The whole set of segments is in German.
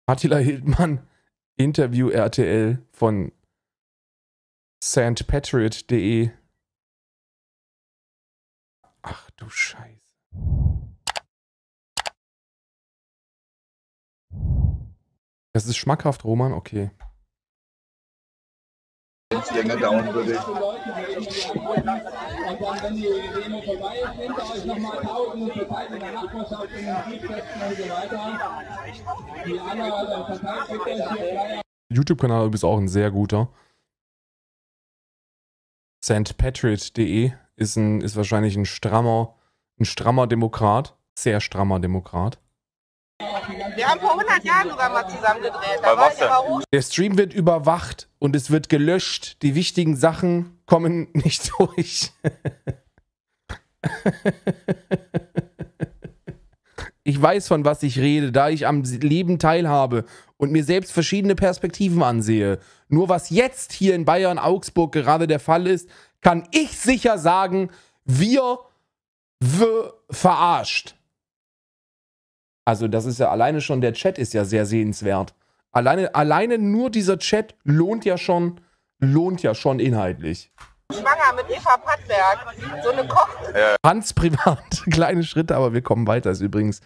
Attila Hildmann, Interview RTL von stpatriot.de. Ach du Scheiße. Das ist schmackhaft, Roman? Okay. Wenn es länger dauern würde. YouTube-Kanal ist auch ein sehr guter. stpatriot.de ist wahrscheinlich ein strammer Demokrat. Sehr strammer Demokrat. Wir haben vor 100 Jahren sogar mal zusammen gedreht. Da war ich aber hoch. Der Stream wird überwacht und es wird gelöscht. Die wichtigen Sachen kommen nicht durch. Ich weiß, von was ich rede, da ich am Leben teilhabe und mir selbst verschiedene Perspektiven ansehe. Nur was jetzt hier in Bayern, Augsburg gerade der Fall ist, kann ich sicher sagen, wir verarscht. Also das ist ja alleine schon, der Chat ist ja sehr sehenswert. Alleine nur dieser Chat lohnt ja schon inhaltlich. Schwanger mit Eva Pattberg. So eine Koch. Hans privat, kleine Schritte, aber wir kommen weiter. Ist übrigens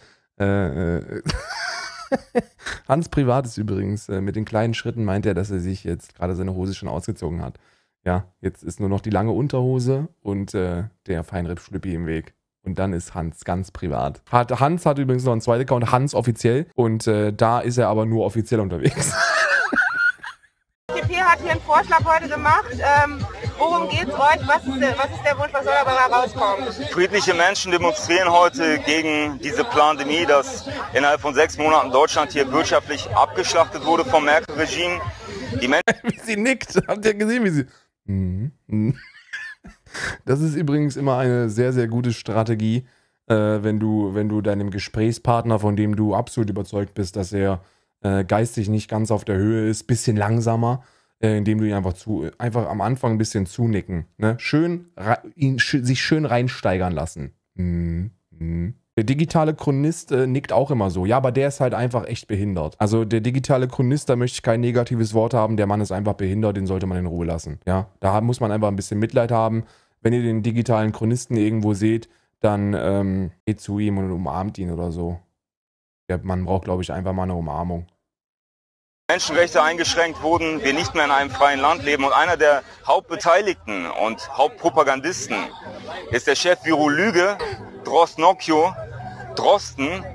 Hans privat ist übrigens, mit den kleinen Schritten meint er, dass er sich jetzt gerade seine Hose schon ausgezogen hat. Ja, jetzt ist nur noch die lange Unterhose und der Feinripp-Schlüppi im Weg. Und dann ist Hans ganz privat. Hans hat übrigens noch einen zweiten Account, Hans offiziell. Und da ist er aber nur offiziell unterwegs. Die FDP hat hier einen Vorschlag heute gemacht. Worum geht's euch? Was ist der Wunsch? Was soll dabei rauskommen? Friedliche Menschen demonstrieren heute gegen diese Pandemie, dass innerhalb von 6 Monaten Deutschland hier wirtschaftlich abgeschlachtet wurde vom Merkel-Regime. Die Menschen wie sie nickt. Habt ihr gesehen, wie sie... Das ist übrigens immer eine sehr, sehr gute Strategie, wenn du deinem Gesprächspartner, von dem du absolut überzeugt bist, dass er geistig nicht ganz auf der Höhe ist, bisschen langsamer, indem du ihn einfach am Anfang ein bisschen zunicken. Ne? Sich schön reinsteigern lassen. Der digitale Chronist nickt auch immer so. Ja, aber der ist halt einfach echt behindert. Also der digitale Chronist, da möchte ich kein negatives Wort haben. Der Mann ist einfach behindert, den sollte man in Ruhe lassen. Ja, da muss man einfach ein bisschen Mitleid haben. Wenn ihr den digitalen Chronisten irgendwo seht, dann geht zu ihm und umarmt ihn oder so. Der Mann braucht, glaube ich, einfach mal eine Umarmung. Menschenrechte eingeschränkt wurden, wir nicht mehr in einem freien Land leben. Und einer der Hauptbeteiligten und Hauptpropagandisten ist der Chef Virolüge, Drosten.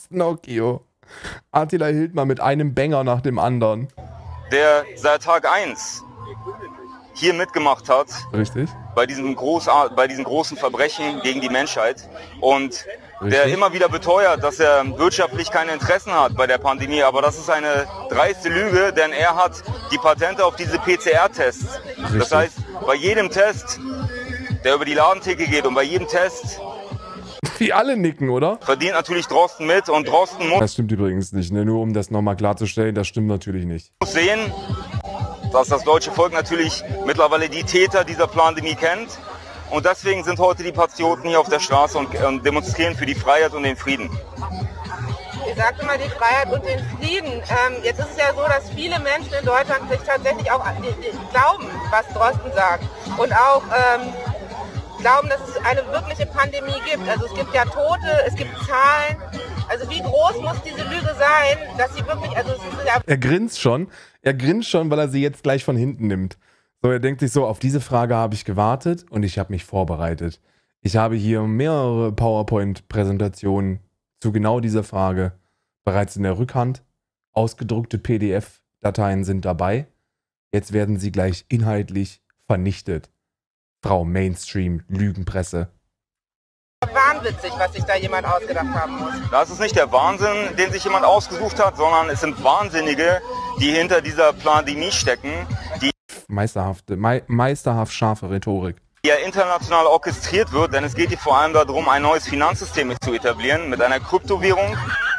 Attila Hildmann mit einem Banger nach dem anderen. Der seit Tag 1 hier mitgemacht hat. Richtig. Bei diesen großen Verbrechen gegen die Menschheit. Und der immer wieder beteuert, dass er wirtschaftlich keine Interessen hat bei der Pandemie. Aber das ist eine dreiste Lüge, denn er hat die Patente auf diese PCR-Tests. Das heißt, bei jedem Test, der über die Ladentheke geht und bei jedem Test... Die alle nicken, oder? Verdient natürlich Drosten mit und Drosten muss... Das stimmt übrigens nicht, ne? Nur um das nochmal klarzustellen, das stimmt natürlich nicht. Muss sehen, dass das deutsche Volk natürlich mittlerweile die Täter dieser Pandemie kennt. Und deswegen sind heute die Patrioten hier auf der Straße und demonstrieren für die Freiheit und den Frieden. Ihr sagt immer die Freiheit und den Frieden. Jetzt ist es ja so, dass viele Menschen in Deutschland sich tatsächlich auch glauben, was Drosten sagt. Und auch glauben, dass es eine wirkliche Pandemie gibt. Also es gibt ja Tote, es gibt Zahlen. Also wie groß muss diese Lüge sein, dass sie wirklich... Also es ist ja er grinst schon, weil er sie jetzt gleich von hinten nimmt. So, er denkt sich so, auf diese Frage habe ich gewartet und ich habe mich vorbereitet. Ich habe hier mehrere PowerPoint-Präsentationen zu genau dieser Frage bereits in der Rückhand. Ausgedruckte PDF-Dateien sind dabei. Jetzt werden sie gleich inhaltlich vernichtet. Frau Mainstream-Lügenpresse. wahnwitzig, was sich da jemand ausgedacht haben muss. Das ist nicht der Wahnsinn, den sich jemand ausgesucht hat, sondern es sind Wahnsinnige, die hinter dieser Pandemie stecken, die Meisterhaft scharfe Rhetorik. Die ja international orchestriert wird, denn es geht hier vor allem darum, ein neues Finanzsystem zu etablieren mit einer Kryptowährung.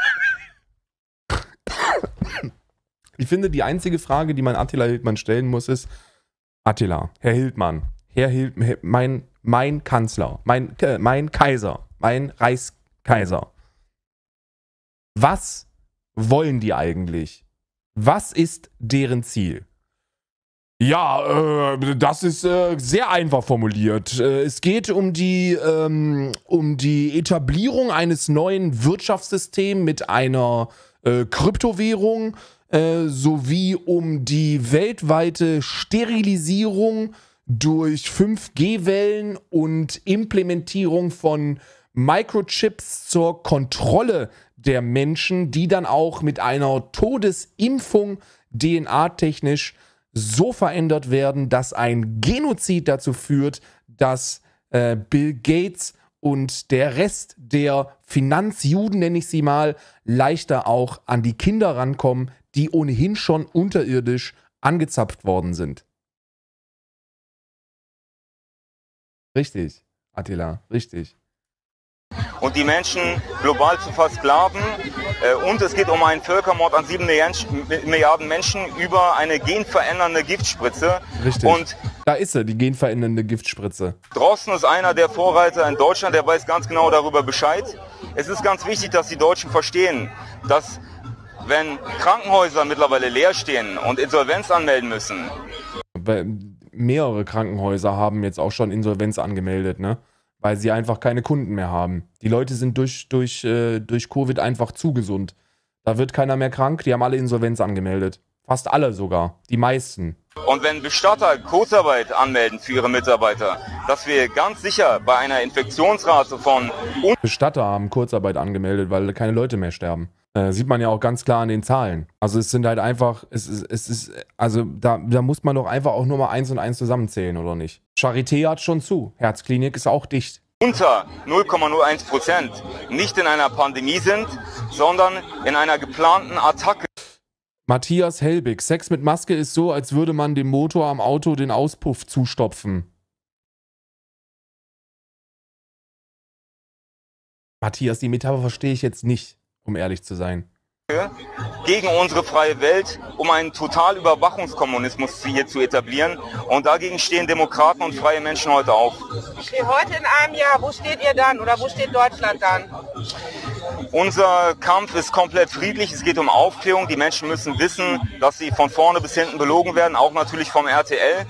Ich finde, die einzige Frage, die man Attila Hildmann stellen muss, ist: Attila, Herr Hildmann, mein Kanzler, mein Kaiser, mein Reichskaiser. Was wollen die eigentlich? Was ist deren Ziel? Ja, das ist sehr einfach formuliert. Es geht um die Etablierung eines neuen Wirtschaftssystems mit einer Kryptowährung sowie um die weltweite Sterilisierung durch 5G-Wellen und Implementierung von Microchips zur Kontrolle der Menschen, die dann auch mit einer Todesimpfung DNA-technisch so verändert werden, dass ein Genozid dazu führt, dass Bill Gates und der Rest der Finanzjuden, nenne ich sie mal, leichter auch an die Kinder rankommen, die ohnehin schon unterirdisch angezapft worden sind. Richtig, Attila, richtig. Und die Menschen global zu versklaven. Und es geht um einen Völkermord an 7 Milliarden Menschen über eine genverändernde Giftspritze. Richtig. Und da ist sie, die genverändernde Giftspritze. Drosten ist einer der Vorreiter in Deutschland, der weiß ganz genau darüber Bescheid. Es ist ganz wichtig, dass die Deutschen verstehen, dass wenn Krankenhäuser mittlerweile leer stehen und Insolvenz anmelden müssen. Mehrere Krankenhäuser haben jetzt auch schon Insolvenz angemeldet, ne? Weil sie einfach keine Kunden mehr haben. Die Leute sind durch Covid einfach zu gesund. Da wird keiner mehr krank, die haben alle Insolvenz angemeldet. Fast alle sogar, die meisten. Und wenn Bestatter Kurzarbeit anmelden für ihre Mitarbeiter, dass wir ganz sicher bei einer Infektionsrate von... Bestatter haben Kurzarbeit angemeldet, weil keine Leute mehr sterben. Sieht man ja auch ganz klar an den Zahlen. Also es sind halt einfach, da muss man doch einfach auch nur mal 1 und 1 zusammenzählen, oder nicht? Charité hat schon zu, Herzklinik ist auch dicht. Unter 0,01% nicht in einer Pandemie sind, sondern in einer geplanten Attacke. Matthias Helbig, Sex mit Maske ist so, als würde man dem Motor am Auto den Auspuff zustopfen. Matthias, die Metapher verstehe ich jetzt nicht, um ehrlich zu sein. Gegen unsere freie Welt, um einen Totalüberwachungskommunismus hier zu etablieren. Und dagegen stehen Demokraten und freie Menschen heute auf. Okay, heute in einem Jahr, wo steht ihr dann oder wo steht Deutschland dann? Unser Kampf ist komplett friedlich. Es geht um Aufklärung. Die Menschen müssen wissen, dass sie von vorne bis hinten belogen werden, auch natürlich vom RTL.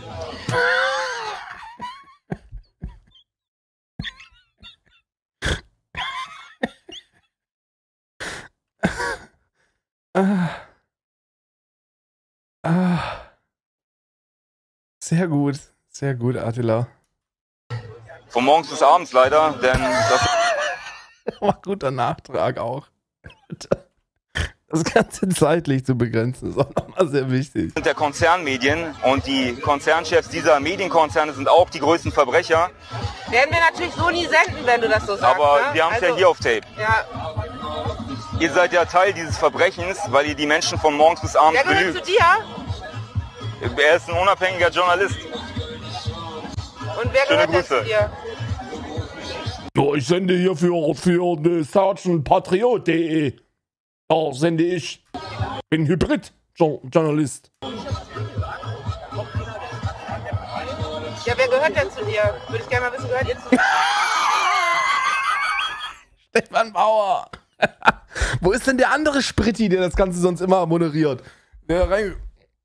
Sehr gut, Attila. Von morgens bis abends leider, denn das War guter Nachtrag auch. Das Ganze zeitlich zu begrenzen ist auch nochmal sehr wichtig. sind der Konzernmedien und die Konzernchefs dieser Medienkonzerne sind auch die größten Verbrecher. Werden wir natürlich so nie senden, wenn du das so sagst. Aber ne? wir haben es ja hier auf Tape. Ja. Ihr seid ja Teil dieses Verbrechens, weil ihr die Menschen von morgens bis abends Wer gehört belügt. zu dir? Er ist ein unabhängiger Journalist. Und wer Schöne gehört denn zu Grüße. dir? Ja, ich sende hier für sergeantpatriot.de. Da sende ich. Bin Hybrid-Journalist. Ja, wer gehört denn zu dir? Würde ich gerne mal wissen, gehört ihr zu dir? Stefan Bauer. Wo ist denn der andere Spritti, der das Ganze sonst immer moderiert? Der rein...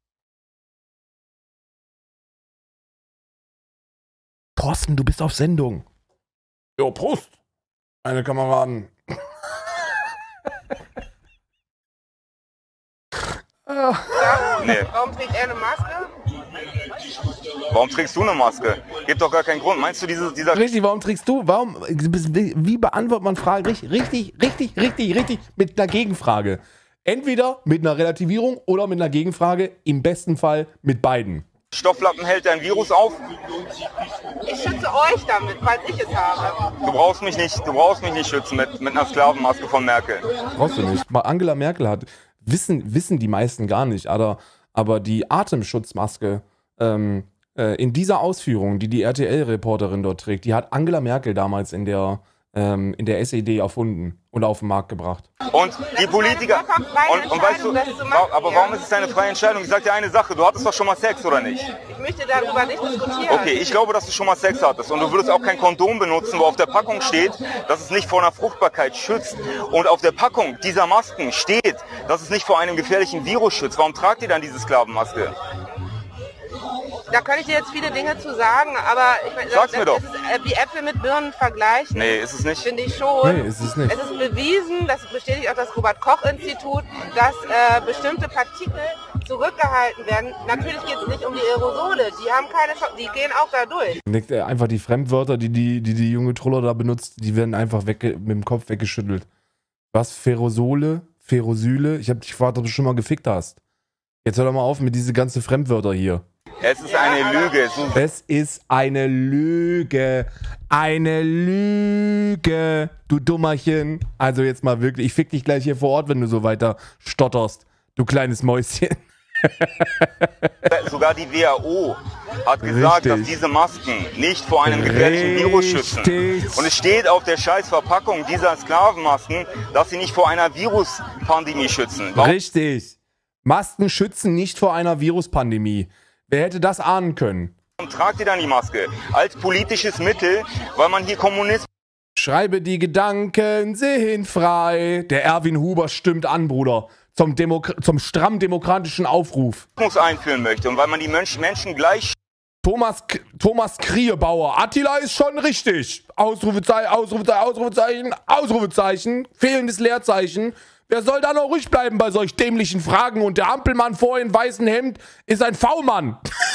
Thorsten, du bist auf Sendung. Ja, Prost, meine Kameraden. Nee. Warum trägt er eine Maske? Warum trägst du eine Maske? Gibt doch gar keinen Grund. Meinst du dieser... Richtig, warum trägst du? Wie beantwortet man Fragen? Richtig, mit einer Gegenfrage. Entweder mit einer Relativierung oder mit einer Gegenfrage, im besten Fall mit beiden. Stofflappen hält dein Virus auf? Ich schütze euch damit, falls ich es habe. Du brauchst mich nicht schützen mit einer Sklavenmaske von Merkel. Brauchst du nicht. Angela Merkel hat, wissen die meisten gar nicht, aber die Atemschutzmaske in dieser Ausführung, die RTL-Reporterin dort trägt, die hat Angela Merkel damals in der in der SED erfunden und auf den Markt gebracht. Und die Politiker, und weißt du, aber warum ist es deine freie Entscheidung? Ich sag dir eine Sache, du hattest doch schon mal Sex, oder nicht? Ich möchte darüber nicht diskutieren. Okay, ich glaube, dass du schon mal Sex hattest und du würdest auch kein Kondom benutzen, wo auf der Packung steht, dass es nicht vor einer Fruchtbarkeit schützt. Und auf der Packung dieser Masken steht, dass es nicht vor einem gefährlichen Virus schützt. Warum tragt ihr dann diese Sklavenmaske? Da kann ich dir jetzt viele Dinge zu sagen, aber ich meine, Sag's mir doch. ist wie Äpfel mit Birnen vergleichen. Nee, ist es nicht. Finde ich schon. Nee, ist es nicht. Es ist bewiesen, das bestätigt auch das Robert-Koch-Institut, dass bestimmte Partikel zurückgehalten werden. Natürlich geht es nicht um die Aerosole, die haben keine Chance, die gehen auch da durch. Einfach die Fremdwörter, die junge Troller da benutzt, die werden einfach mit dem Kopf weggeschüttelt. Was? Ferrosole? Ferrosyle? Ich hab dich gefragt, ob du schon mal gefickt hast. Jetzt hör doch mal auf mit diese ganzen Fremdwörter hier. Es ist eine Lüge. Es ist eine Lüge. Eine Lüge. Du Dummerchen. Also jetzt mal wirklich. Ich fick dich gleich hier vor Ort, wenn du so weiter stotterst. Du kleines Mäuschen. Sogar die WHO hat gesagt, dass diese Masken nicht vor einem gefährlichen Virus schützen. Und es steht auf der Scheißverpackung dieser Sklavenmasken, dass sie nicht vor einer Viruspandemie schützen. Warum? Richtig. Masken schützen nicht vor einer Viruspandemie. Wer hätte das ahnen können? Warum tragt ihr dann die Maske? Als politisches Mittel, weil man hier Kommunismus Schreibe die Gedanken, sehen frei. Der Erwin Huber stimmt an, Bruder. Zum stramm demokratischen Aufruf. einführen möchte und weil man die Menschen gleich... Thomas Kriebauer. Attila ist schon richtig. Ausrufezeichen, Ausrufezeichen, Ausrufezeichen, Ausrufezeichen. Fehlendes Leerzeichen. Wer soll da noch ruhig bleiben bei solch dämlichen Fragen? Und der Ampelmann vorhin in weißem Hemd ist ein V-Mann.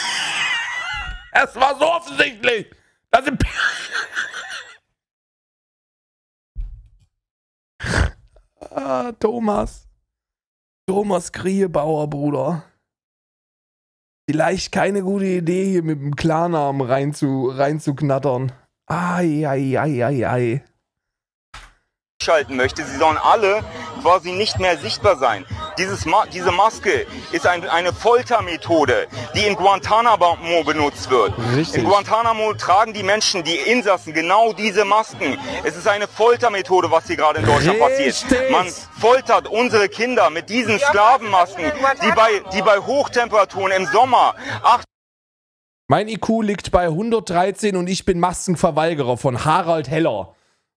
Es war so offensichtlich. Das sind Thomas Kriebauer, Bruder. Vielleicht keine gute Idee, hier mit dem Klarnamen reinzuknattern. Ai. schalten möchte. Sie sollen alle quasi nicht mehr sichtbar sein. Diese Maske ist eine Foltermethode, die in Guantanamo benutzt wird. Richtig. In Guantanamo tragen die Menschen, die Insassen, genau diese Masken. Es ist eine Foltermethode, was hier gerade in Deutschland passiert. Man foltert unsere Kinder mit diesen Sklavenmasken, die bei Hochtemperaturen im Sommer 8. Mein IQ liegt bei 113 und ich bin Maskenverweigerer von Harald Heller.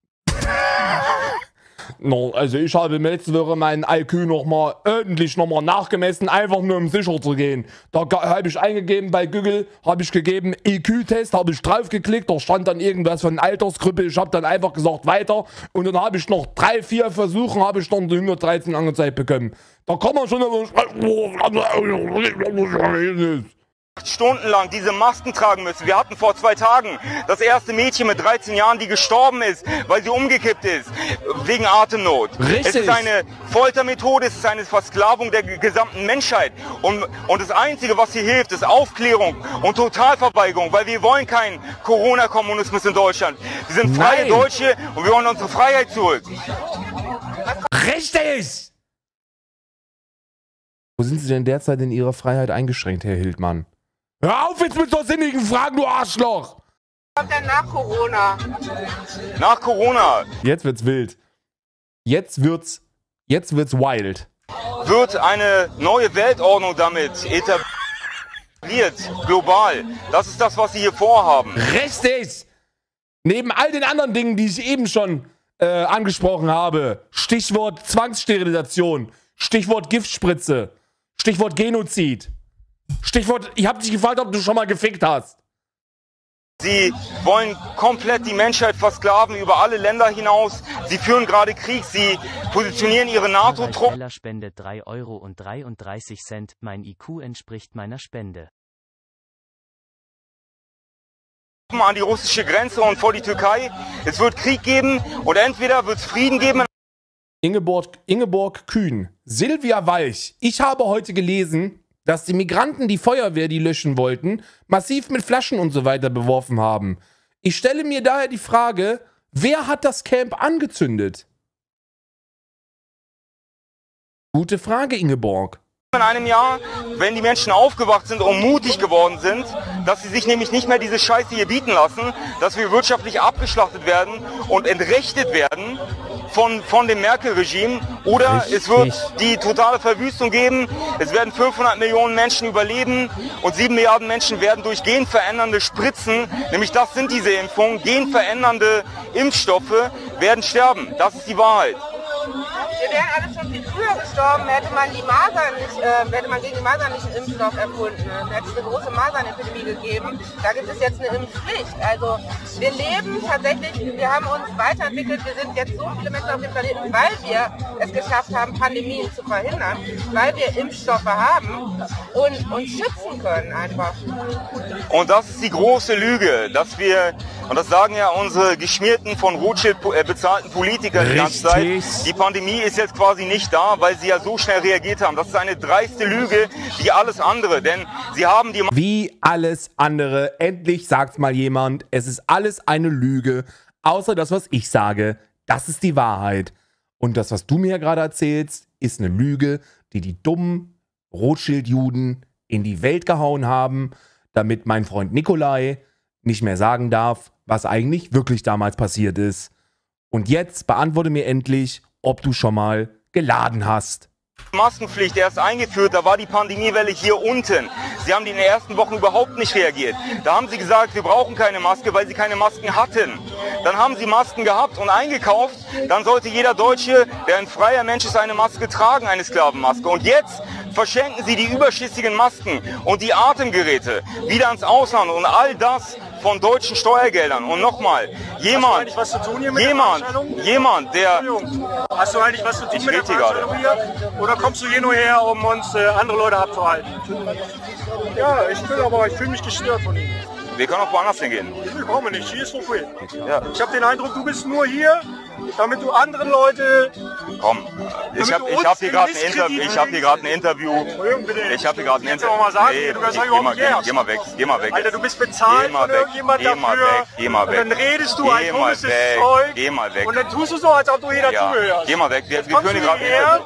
No, also ich habe letzte Woche meinen IQ ordentlich nochmal nachgemessen, einfach nur um sicher zu gehen. Da habe ich eingegeben bei Google, habe ich gegeben IQ-Test, habe ich draufgeklickt, da stand dann irgendwas von Altersgruppe, ich habe dann einfach gesagt weiter und dann habe ich noch 3-4 Versuche, habe ich dann die 113 angezeigt bekommen. Da kann man schon... Stundenlang diese Masken tragen müssen. Wir hatten vor 2 Tagen das erste Mädchen mit 13 Jahren, die gestorben ist, weil sie umgekippt ist, wegen Atemnot. Richtig. Es ist eine Foltermethode, es ist eine Versklavung der gesamten Menschheit. Und das Einzige, was hier hilft, ist Aufklärung und Totalverweigerung, weil wir wollen keinen Corona-Kommunismus in Deutschland. Wir sind freie Deutsche und wir wollen unsere Freiheit zurück. Richtig! Wo sind Sie denn derzeit in Ihrer Freiheit eingeschränkt, Herr Hildmann? Hör auf jetzt mit so sinnigen Fragen, du Arschloch! Was kommt denn nach Corona? Nach Corona Jetzt wird's wild. Jetzt wird's wild. wird eine neue Weltordnung damit etabliert, global. Das ist das, was Sie hier vorhaben. Richtig! Neben all den anderen Dingen, die ich eben schon angesprochen habe. Stichwort Zwangssterilisation. Stichwort Giftspritze. Stichwort Genozid. Stichwort, ich hab dich gefragt, ob du schon mal gefickt hast. Sie wollen komplett die Menschheit versklaven über alle Länder hinaus. Sie führen gerade Krieg. Sie positionieren ihre NATO-Truppen. Heller spendet 3,33 €. Mein IQ entspricht meiner Spende. An die russische Grenze und vor die Türkei. Es wird Krieg geben und entweder wird es Frieden geben. Ingeborg Kühn. Silvia Walch. Ich habe heute gelesen, dass die Migranten die Feuerwehr, die löschen wollten, massiv mit Flaschen und so weiter beworfen haben. Ich stelle mir daher die Frage, wer hat das Camp angezündet? Gute Frage, Ingeborg. In einem Jahr, wenn die Menschen aufgewacht sind und mutig geworden sind dass sie sich nämlich nicht mehr diese Scheiße hier bieten lassen, dass wir wirtschaftlich abgeschlachtet werden und entrechtet werden von dem Merkel-Regime. Oder es wird die totale Verwüstung geben, es werden 500 Millionen Menschen überleben und 7 Milliarden Menschen werden durch genverändernde Spritzen, nämlich das sind diese Impfungen, genverändernde Impfstoffe, werden sterben. Das ist die Wahrheit. Wir wären alle schon viel früher gestorben, hätte man gegen die Masern nicht einen Impfstoff erfunden. Es hätte eine große Masernepidemie gegeben. Da gibt es jetzt eine Impfpflicht. Also wir leben tatsächlich, wir haben uns weiterentwickelt. Wir sind jetzt so viele Menschen auf dem Planeten, weil wir es geschafft haben, Pandemien zu verhindern, weil wir Impfstoffe haben und uns schützen können einfach. Und das ist die große Lüge, dass wir, und das sagen ja unsere geschmierten, von Rothschild bezahlten Politiker die ganze Zeit, die Pandemie ist jetzt quasi nicht da, weil sie ja so schnell reagiert haben. Das ist eine dreiste Lüge, wie alles andere, denn sie haben die... Wie alles andere, endlich sagt's mal jemand, es ist alles eine Lüge, außer das, was ich sage, das ist die Wahrheit. Und das, was du mir gerade erzählst, ist eine Lüge, die die dummen Rothschild-Juden in die Welt gehauen haben, damit mein Freund Nikolai nicht mehr sagen darf, was eigentlich wirklich damals passiert ist. Und jetzt beantworte mir endlich, ob du schon mal geladen hast. Maskenpflicht erst eingeführt, da war die Pandemiewelle hier unten. Sie haben in den ersten Wochen überhaupt nicht reagiert. Da haben sie gesagt, wir brauchen keine Maske, weil sie keine Masken hatten. Dann haben sie Masken gehabt und eingekauft. Dann sollte jeder Deutsche, der ein freier Mensch ist, eine Maske tragen, eine Sklavenmaske. Und jetzt verschenken sie die überschüssigen Masken und die Atemgeräte wieder ans Ausland und all das von deutschen Steuergeldern. Und nochmal, jemand, der... Hast du eigentlich was zu tun mit der Veranstaltung hier? Oder kommst du hier nur her, um uns andere Leute abzuhalten? Ja, ich fühle mich gestört von ihnen. Wir können auch woanders hingehen. Ich komme nicht, hier ist okay. Ja. Ich habe den Eindruck, du bist nur hier, damit du andere Leute... Komm, ich hab hier gerade ein Interview. Ich habe hier gerade ein Interview. Geh mal weg. Alter, du bist bezahlt von irgendjemand dafür. Geh mal weg. Und dann redest du ein komisches Zeug. Geh mal weg. Und dann tust du so, als ob du jeder zugehörst. Geh mal weg. Wir führen hier gerade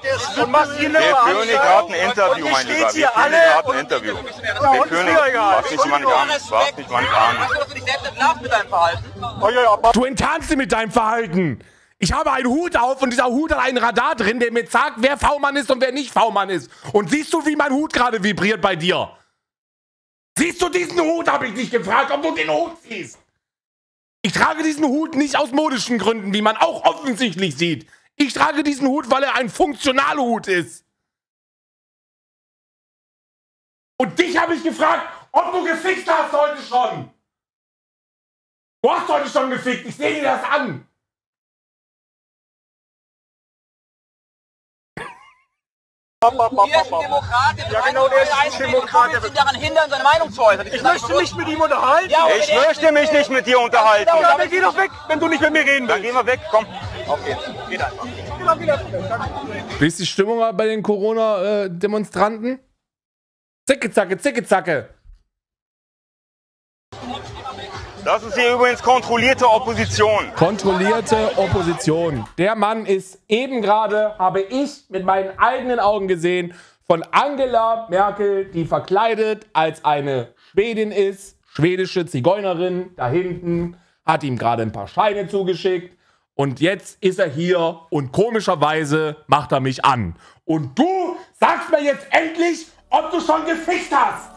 ein Interview, mein Lieber. Wir führen hier gerade ein Interview. Fass mich mal nicht an. Du enttarnst sie mit deinem Verhalten. Ich habe einen Hut auf und dieser Hut hat einen Radar drin, der mir sagt, wer V-Mann ist und wer nicht V-Mann ist. Und siehst du, wie mein Hut gerade vibriert bei dir? Siehst du diesen Hut, habe ich dich gefragt, ob du den Hut siehst. Ich trage diesen Hut nicht aus modischen Gründen, wie man auch offensichtlich sieht. Ich trage diesen Hut, weil er ein funktionaler Hut ist. Und dich habe ich gefragt, ob du gefickt hast heute schon. Du hast heute schon gefickt, ich sehe dir das an. Der ist ein Demokrat, Ja, genau, der ist ein Demokrat. Der will daran hindern, seine Meinung zu äußern. Ich möchte mich mit ihm unterhalten. Ja, Ich möchte mich nicht mit dir unterhalten. Ja, dann geh doch weg, wenn du nicht mit mir reden Dann willst. gehen wir weg, komm. Okay, geht einfach. Wie ist die Stimmung bei den Corona-Demonstranten? Zicke, zacke, zicke, zacke. Das ist hier übrigens kontrollierte Opposition. Kontrollierte Opposition. Der Mann ist eben gerade, habe ich mit meinen eigenen Augen gesehen, von Angela Merkel, die verkleidet als eine Schwedin ist, schwedische Zigeunerin, da hinten, hat ihm gerade ein paar Scheine zugeschickt und jetzt ist er hier und komischerweise macht er mich an. Und du sagst mir jetzt endlich, ob du schon gefickt hast.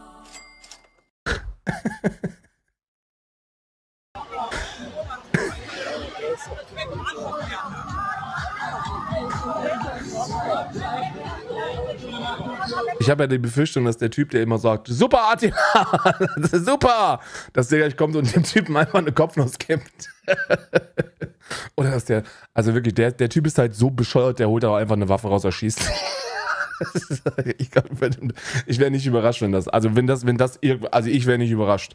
Ich habe ja die Befürchtung, dass der Typ, der immer sagt, super Attila, das ist super, dass der gleich kommt und dem Typen einfach eine Kopfnuss gibt. Oder dass der, also wirklich, der Typ ist halt so bescheuert, der holt aber einfach eine Waffe raus, erschießt. Ich wäre nicht überrascht, wenn das, also ich wäre nicht überrascht.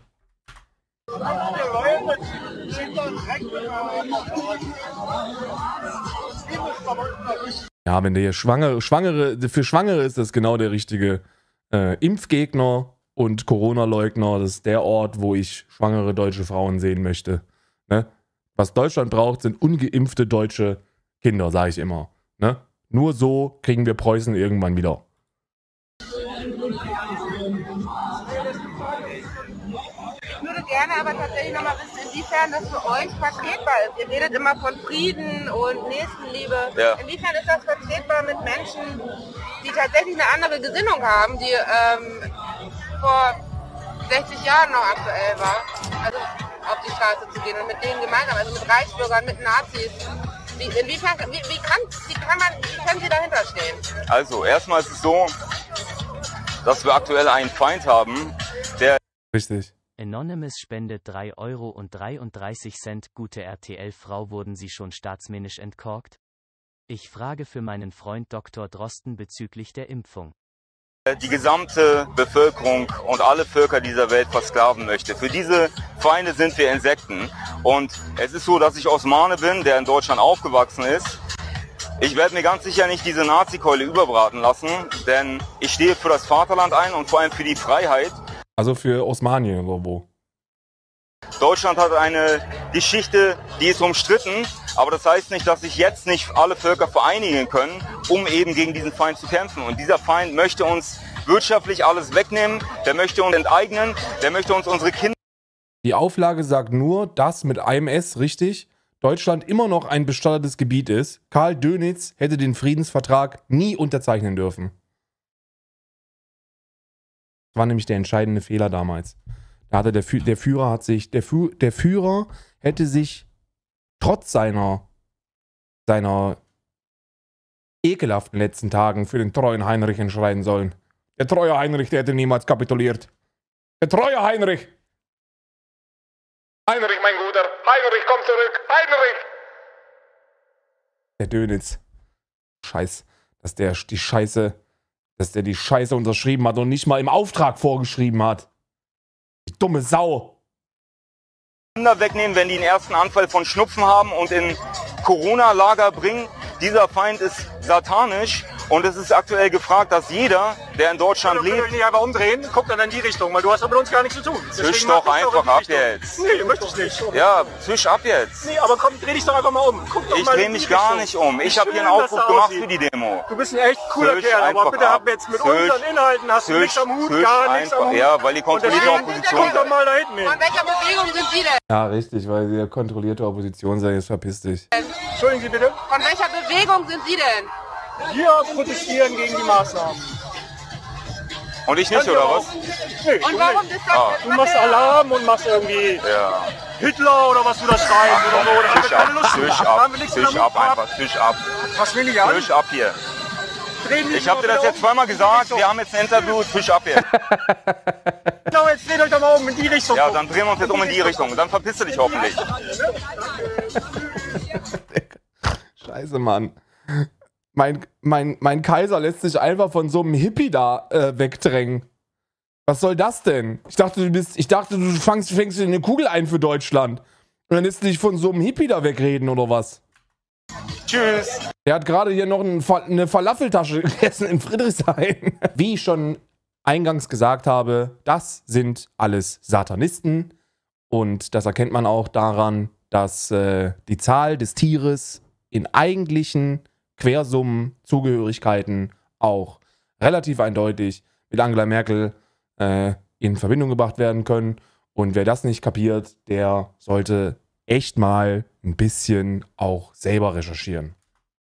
Ja, wenn der hier für Schwangere ist das genau der richtige Impfgegner und Corona-Leugner. Das ist der Ort, wo ich schwangere deutsche Frauen sehen möchte. Ne? Was Deutschland braucht, sind ungeimpfte deutsche Kinder, sage ich immer. Ne? Nur so kriegen wir Preußen irgendwann wieder. gerne aber tatsächlich nochmal wissen, inwiefern das für euch vertretbar ist. Ihr redet immer von Frieden und Nächstenliebe. Ja. Inwiefern ist das vertretbar mit Menschen, die tatsächlich eine andere Gesinnung haben, die vor 60 Jahren noch aktuell war, also auf die Straße zu gehen und mit denen gemeinsam, also mit Reichsbürgern, mit Nazis. Wie können Sie dahinter stehen? Also, erstmal ist es so, dass wir aktuell einen Feind haben, der... Richtig. Anonymous spendet 3,33 €. Gute RTL-Frau, wurden Sie schon staatsmännisch entkorkt? Ich frage für meinen Freund Dr. Drosten bezüglich der Impfung. Die gesamte Bevölkerung und alle Völker dieser Welt versklaven möchte. Für diese Feinde sind wir Insekten. Und es ist so, dass ich Osmane bin, der in Deutschland aufgewachsen ist. Ich werde mir ganz sicher nicht diese Nazi-Keule überbraten lassen, denn ich stehe für das Vaterland ein und vor allem für die Freiheit. Also für Osmanien oder wo? Deutschland hat eine Geschichte, die ist umstritten, aber das heißt nicht, dass sich jetzt nicht alle Völker vereinigen können, um eben gegen diesen Feind zu kämpfen. Und dieser Feind möchte uns wirtschaftlich alles wegnehmen, der möchte uns enteignen, der möchte uns unsere Kinder... Die Auflage sagt nur, dass mit einem S, richtig, Deutschland immer noch ein bestattetes Gebiet ist. Karl Dönitz hätte den Friedensvertrag nie unterzeichnen dürfen. Das war nämlich der entscheidende Fehler damals. Da hatte der Führer hätte sich trotz seiner ekelhaften letzten Tagen für den treuen Heinrich entscheiden sollen. Der treue Heinrich, der hätte niemals kapituliert. Der treue Heinrich! Heinrich, mein Guter! Heinrich, komm zurück! Heinrich! Der Dönitz. Scheiß, dass der die Scheiße unterschrieben hat und nicht mal im Auftrag vorgeschrieben hat. Die dumme Sau. Kinder wegnehmen, wenn die einen ersten Anfall von Schnupfen haben und in Corona-Lager bringen. Dieser Feind ist satanisch und es ist aktuell gefragt, dass jeder, der in Deutschland lebt... Könnt ihr nicht einfach umdrehen? Guckt dann in die Richtung, weil du hast ja mit uns gar nichts zu tun. Zwisch doch einfach ab jetzt. Nee, möchte ich nicht. Ja, zwisch ab jetzt. Nee, aber komm, dreh dich doch einfach mal um. Guck doch Ich mal drehe in die mich gar Richtung. nicht um. Ich Wie habe hier einen schön, Aufruf dass gemacht aussieht. für die Demo. Du bist ein echt cooler Zwisch Kerl, aber einfach bitte ab. hab jetzt mit Zwisch. unseren Inhalten hast du nichts am Hut, gar nichts am Hut. Ja, weil die kontrollierte Und Opposition... deswegen, guck doch mal da hinten hin. Von welcher Bewegung sind Sie denn? Ja, richtig, weil sie ja kontrollierte Opposition sei, jetzt verpiss dich. Entschuldigen Sie bitte. Von welcher Bewegung sind Sie denn? Wir protestieren gegen die Maßnahmen. Und ich nicht, oder was? Nee, Und du warum nicht. ist das? Du machst Alarm und machst irgendwie Ja. Hitler oder was du da schreibst oder so. Da haben wir Tisch keine ab, Lust zu. Tisch Da ab, haben wir nichts Tisch damit ab gehabt. einfach, Tisch ab. Fass mich nicht an. Tisch ab hier. Drehen Sie Ich habe dir das jetzt zweimal gesagt, wir haben jetzt ein Interview, Tisch ab jetzt. Genau, jetzt dreht euch doch mal um in die Richtung. Ja, dann drehen wir uns jetzt um in die Richtung und dann verpisst du dich hoffentlich. Scheiße, Mann. Mein Kaiser lässt sich einfach von so einem Hippie da wegdrängen. Was soll das denn? Ich dachte, du fängst dir eine Kugel ein für Deutschland. Und dann lässt du dich von so einem Hippie da wegreden, oder was? Tschüss. Der hat gerade hier noch eine Falafeltasche gegessen in Friedrichshain. Wie ich schon eingangs gesagt habe, das sind alles Satanisten. Und das erkennt man auch daran, dass die Zahl des Tieres in eigentlichen Quersummen-Zugehörigkeiten auch relativ eindeutig mit Angela Merkel in Verbindung gebracht werden können. Und wer das nicht kapiert, der sollte echt mal ein bisschen auch selber recherchieren.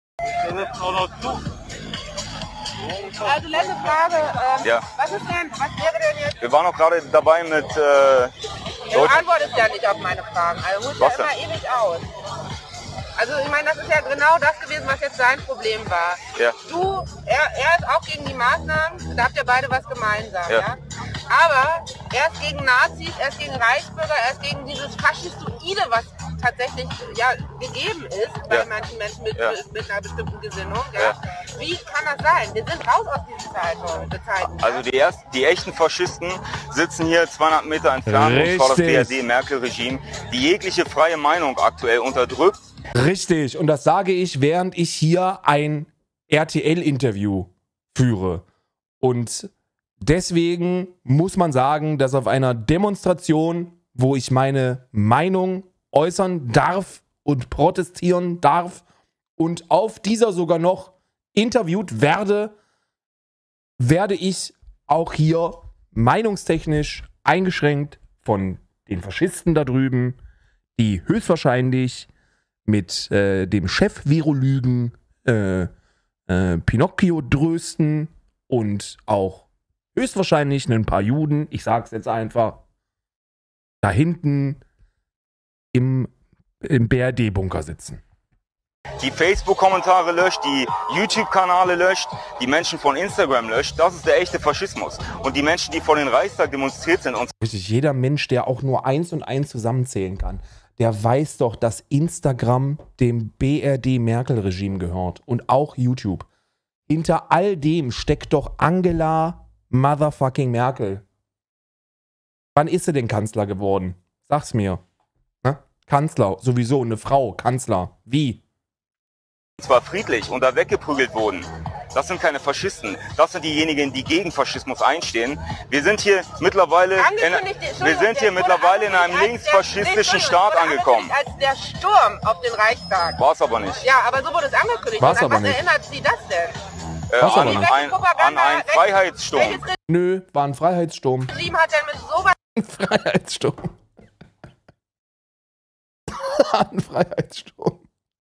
Also letzte Frage. Ja. Was wäre denn jetzt? Wir waren auch gerade dabei mit Du antwortest ja nicht auf meine Fragen. Also holst ja Was denn? immer ewig aus. Also ich meine, das ist ja genau das gewesen, was jetzt sein Problem war. Ja. Er ist auch gegen die Maßnahmen, da habt ihr beide was gemeinsam, Ja. ja? Aber er ist gegen Nazis, er ist gegen Reichsbürger, er ist gegen dieses Faschistoide, was tatsächlich ja, gegeben ist bei Ja. manchen Menschen mit einer bestimmten Gesinnung. Ja? Ja. Wie kann das sein? Wir sind raus aus diesen Zeiten. Also die echten Faschisten sitzen hier 200 Meter entfernt und zwar das Richtig. BRD-Merkel-Regime, die jegliche freie Meinung aktuell unterdrückt. Richtig, und das sage ich, während ich hier ein RTL-Interview führe. Und deswegen muss man sagen, dass auf einer Demonstration, wo ich meine Meinung äußern darf und protestieren darf und auf dieser sogar noch interviewt werde ich auch hier meinungstechnisch eingeschränkt von den Faschisten da drüben, die höchstwahrscheinlich mit dem Chef-Virologen Pinocchio drösten und auch höchstwahrscheinlich ein paar Juden, ich sag's jetzt einfach, da hinten im BRD-Bunker sitzen. Die Facebook-Kommentare löscht, die YouTube-Kanäle löscht, die Menschen von Instagram löscht. Das ist der echte Faschismus. Und die Menschen, die vor den Reichstag demonstriert sind und Richtig, jeder Mensch, der auch nur 1 und 1 zusammenzählen kann, der weiß doch, dass Instagram dem BRD-Merkel-Regime gehört und auch YouTube. Hinter all dem steckt doch Angela Motherfucking Merkel. Wann ist sie denn Kanzler geworden? Sag's mir. Na? Kanzler, sowieso, eine Frau, Kanzler. Wie? zwar friedlich und da weggeprügelt wurden. Das sind keine Faschisten. Das sind diejenigen, die gegen Faschismus einstehen. Wir sind hier mittlerweile in einem linksfaschistischen Staat angekommen. Als der Sturm auf den Reichstag. War es aber nicht. Ja, aber so wurde es angekündigt. War's aber Was nicht. erinnert Sie das denn? aber An nicht. einen Freiheitssturm. Welches Nö, war ein Freiheitssturm. Regime hat denn mit sowas Ein Freiheitssturm. Ein Freiheitssturm.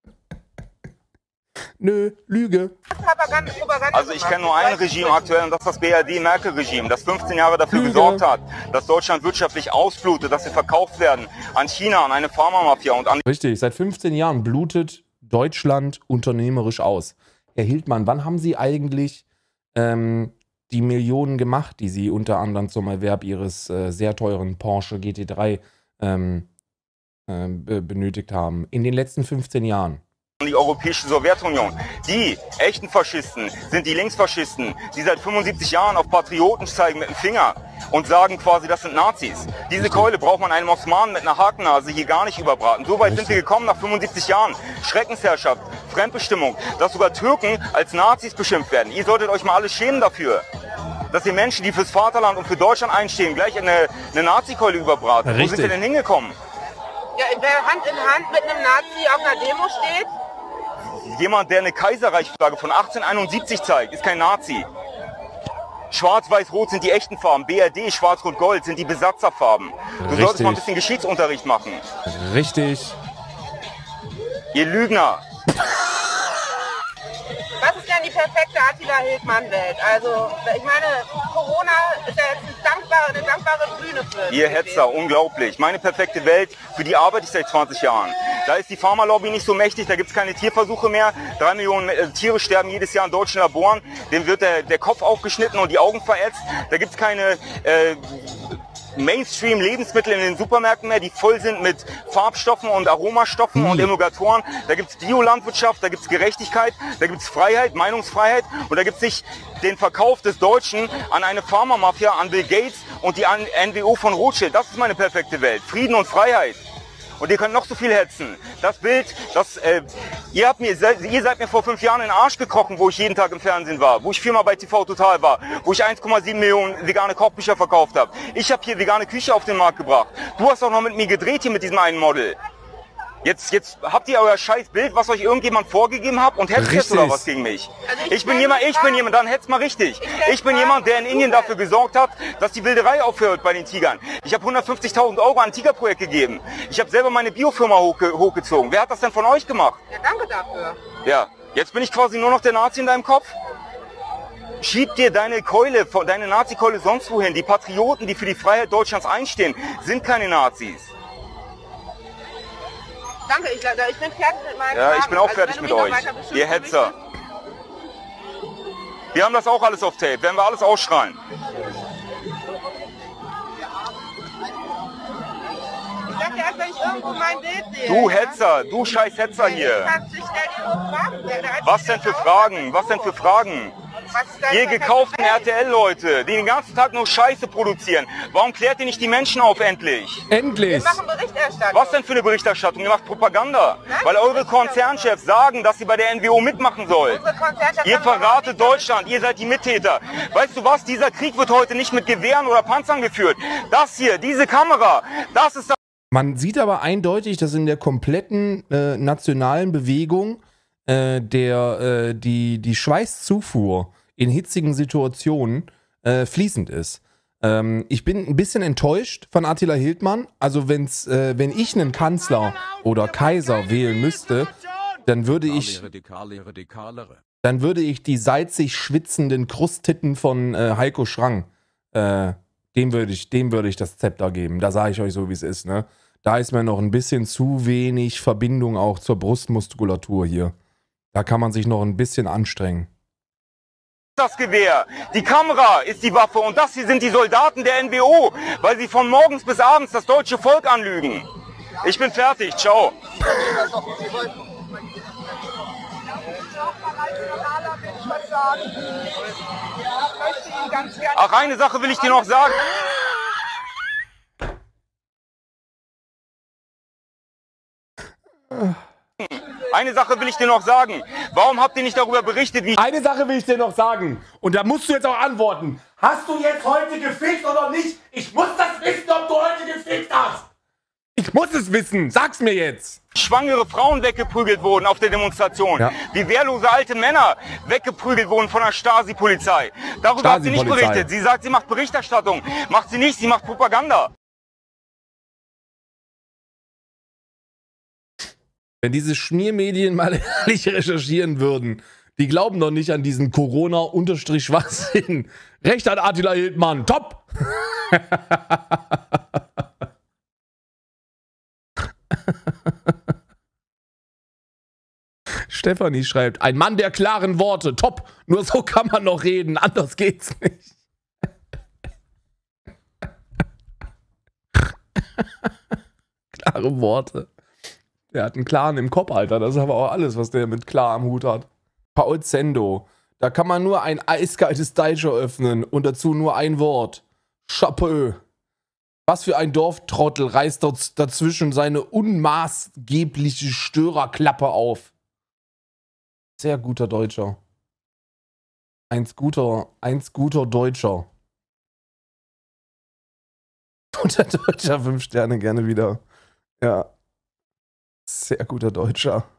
Nö, Lüge. Propaganda Also ich kenne nur ein Regime aktuell und das ist das BRD-Merkel-Regime, das 15 Jahre dafür Lüge. gesorgt hat, dass Deutschland wirtschaftlich ausblutet, dass wir verkauft werden an China, an eine Pharmamafia und an Richtig, seit 15 Jahren blutet Deutschland unternehmerisch aus. Herr Hildmann, wann haben Sie eigentlich die Millionen gemacht, die Sie unter anderem zum Erwerb Ihres sehr teuren Porsche GT3 benötigt haben? In den letzten 15 Jahren. die Europäische Sowjetunion. Die echten Faschisten sind die Linksfaschisten, die seit 75 Jahren auf Patrioten zeigen mit dem Finger und sagen quasi, das sind Nazis. Diese Keule braucht man einem Osmanen mit einer Hakennase hier gar nicht überbraten. So weit sind wir gekommen nach 75 Jahren. Schreckensherrschaft, Fremdbestimmung, dass sogar Türken als Nazis beschimpft werden. Ihr solltet euch mal alle schämen dafür, dass ihr Menschen, die fürs Vaterland und für Deutschland einstehen, gleich in eine Nazikeule überbraten. Richtig. Wo sind wir denn hingekommen? ja, wer Hand in Hand mit einem Nazi auf einer Demo steht? Jemand, der eine Kaiserreichsflagge von 1871 zeigt, ist kein Nazi. Schwarz-Weiß-Rot sind die echten Farben. BRD, Schwarz-Rot-Gold sind die Besatzerfarben. Du solltest mal ein bisschen Geschichtsunterricht machen. Richtig. Ihr Lügner. Was ist denn die perfekte Attila-Hildmann-Welt? Also, ich meine, Corona ist ja jetzt eine dankbare Bühne für Ihr Hetzer, unglaublich. Meine perfekte Welt, für die arbeite ich seit 20 Jahren. Da ist die Pharmalobby nicht so mächtig, da gibt es keine Tierversuche mehr. 3 Millionen Tiere sterben jedes Jahr in deutschen Laboren. Dem wird der Kopf aufgeschnitten und die Augen verätzt. Da gibt es keine Mainstream-Lebensmittel in den Supermärkten mehr, die voll sind mit Farbstoffen und Aromastoffen und Emulgatoren. Da gibt es Biolandwirtschaft, da gibt es Gerechtigkeit, da gibt es Freiheit, Meinungsfreiheit und da gibt es nicht den Verkauf des Deutschen an eine Pharmamafia, an Bill Gates und die NWO von Rothschild. Das ist meine perfekte Welt. Frieden und Freiheit. Und ihr könnt noch so viel hetzen. Das Bild, ihr seid mir vor 5 Jahren in den Arsch gekrochen, wo ich jeden Tag im Fernsehen war, wo ich 4-mal bei TV Total war, wo ich 1,7 Millionen vegane Kochbücher verkauft habe. Ich habe hier vegane Küche auf den Markt gebracht. Du hast auch noch mit mir gedreht hier mit diesem einen Model. Jetzt habt ihr euer scheiß Bild, was euch irgendjemand vorgegeben hat und hetzt jetzt oder was gegen mich? Also Ich bin jemand, dann hetzt mal richtig. Ich bin jemand, der in Indien dafür gesorgt hat, dass die Wilderei aufhört bei den Tigern. Ich habe 150.000 € an ein Tigerprojekt gegeben. Ich habe selber meine Biofirma hochgezogen. Wer hat das denn von euch gemacht? Ja, danke dafür. Ja, jetzt bin ich quasi nur noch der Nazi in deinem Kopf? Schieb dir deine Keule, deine Nazi-Keule sonst wohin. Die Patrioten, die für die Freiheit Deutschlands einstehen, sind keine Nazis. Danke, ich bin fertig mit meinen Ja, ich Fragen. bin auch Also, fertig wenn mit du mich euch. noch weiter beschimpfen Ihr Hetzer. möchtest. Wir haben das auch alles auf Tape. Werden wir alles ausschreien. Ich sag dir erst, wenn ich irgendwo mein Bild sehe. Du Hetzer, du scheiß Hetzer hier. Ich stell dir nur Fragen. Was denn für Fragen? Was denn für Fragen? Was ist deine Ihr perfekte gekauften Welt? RTL-Leute, die den ganzen Tag nur Scheiße produzieren. Warum klärt ihr nicht die Menschen auf endlich? Endlich. Wir machen Berichterstattung. Was denn für eine Berichterstattung? Ihr macht Propaganda. Nein, Weil eure Konzernchefs sagen, dass ihr bei der NWO mitmachen sollt. Unsere Konzernchefs Ihr haben überhaupt verratet nichts damit- Deutschland, ihr seid die Mittäter. Weißt du was, dieser Krieg wird heute nicht mit Gewehren oder Panzern geführt. Das hier, diese Kamera, das ist das. Man sieht aber eindeutig, dass in der kompletten nationalen Bewegung die Schweißzufuhr in hitzigen Situationen fließend ist. Ich bin ein bisschen enttäuscht von Attila Hildmann. Also wenn ich einen Kanzler oder Kaiser wählen müsste, dann würde ich die salzig schwitzenden Krusttitten von Heiko Schrang, dem würde ich das Zepter geben. Da sage ich euch so, wie es ist, ne? Da ist mir noch ein bisschen zu wenig Verbindung auch zur Brustmuskulatur hier. Da kann man sich noch ein bisschen anstrengen. Das Gewehr, die Kamera ist die Waffe und das hier sind die Soldaten der NWO, weil sie von morgens bis abends das deutsche Volk anlügen. Ich bin fertig, ciao. Ach, eine Sache will ich dir noch sagen. Eine Sache will ich dir noch sagen. Warum habt ihr nicht darüber berichtet, wie... Eine Sache will ich dir noch sagen. Und da musst du jetzt auch antworten. Hast du jetzt heute gefickt oder nicht? Ich muss das wissen, ob du heute gefickt hast. Ich muss es wissen. Sag's mir jetzt. Schwangere Frauen weggeprügelt wurden auf der Demonstration. Ja. Wie wehrlose alte Männer weggeprügelt wurden von der Stasi-Polizei. Darüber hat sie nicht berichtet. Sie sagt, sie macht Berichterstattung. Macht sie nicht, sie macht Propaganda. Wenn diese Schmiermedien mal ehrlich recherchieren würden, die glauben doch nicht an diesen Corona-Schwachsinn. Recht hat Attila Hildmann. Top! Stefanie schreibt, ein Mann der klaren Worte. Top! Nur so kann man noch reden. Anders geht's nicht. Klare Worte. Der hat einen Klaren im Kopf, Alter. Das ist aber auch alles, was der mit klar am Hut hat. Paul Zendo. Da kann man nur ein eiskaltes Deicher öffnen und dazu nur ein Wort. Chapeau. Was für ein Dorftrottel reißt dort dazwischen seine unmaßgebliche Störerklappe auf. Sehr guter Deutscher. Eins guter Deutscher. Guter Deutscher, 5 Sterne gerne wieder. Ja. Sehr guter Deutscher.